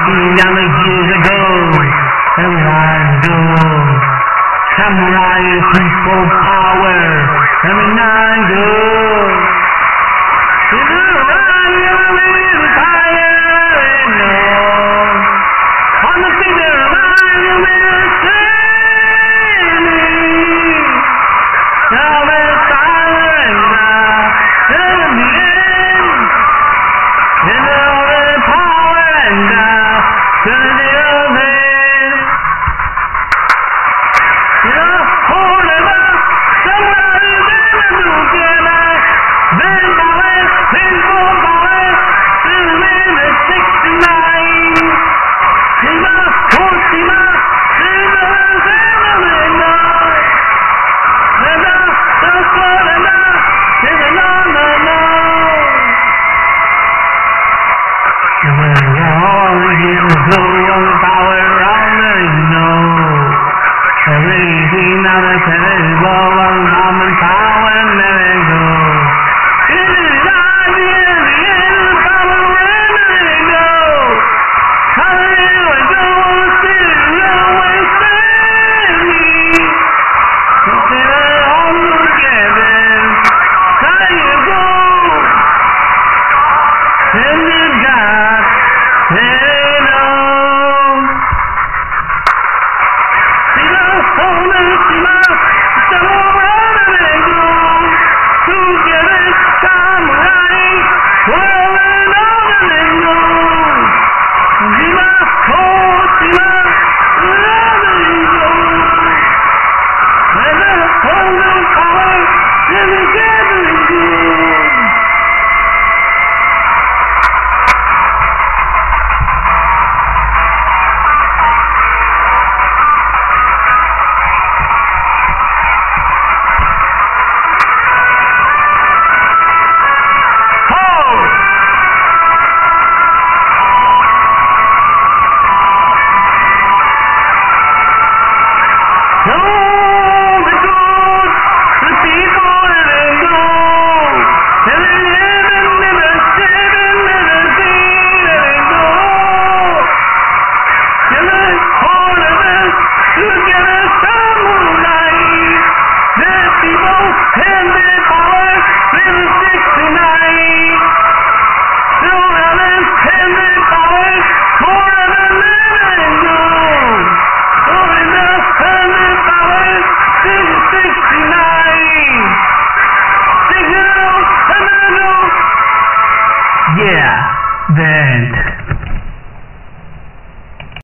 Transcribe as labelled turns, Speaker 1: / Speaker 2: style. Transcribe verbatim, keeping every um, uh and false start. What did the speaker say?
Speaker 1: fifteen young years ago, samurais go. Samurai people power, samurai go. To the royal empire, no. On the figure of iron will save me. Now there's power and now, till the end. In all the power and now, till the end. You know, hold it up, somebody better together. Then power, then more power, till then it's sixty-nine. Sima, oh Sima, Sima, Sima, Sima. Sima, Sima, Sima, Sima, no, no, no. All the years go on the power on the know. Everything on the table on common power and let it go. It is not the end, the end of the power and let it go. How do you go still always save me? Until all together, how do you go? And you got it all. Sima, oh no, Sima, samurai and go. Together, samurai, well and on and go. Sima, oh Sima, wherever you go. When the whole power, then together you go. Yeah, then.